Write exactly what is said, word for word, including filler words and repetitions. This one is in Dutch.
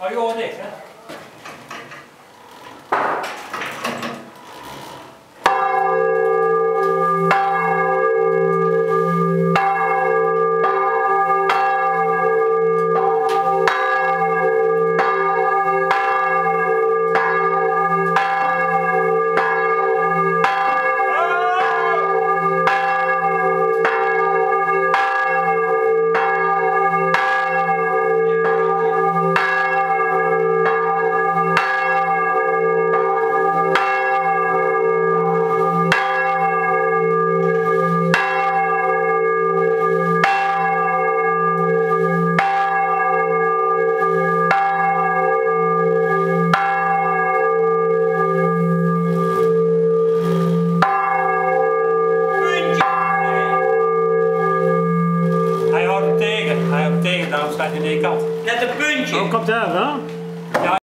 Oh, je hoort niks, hè? Daarom staat hij aan de kant. Net een puntje. Oh, komt daar wel?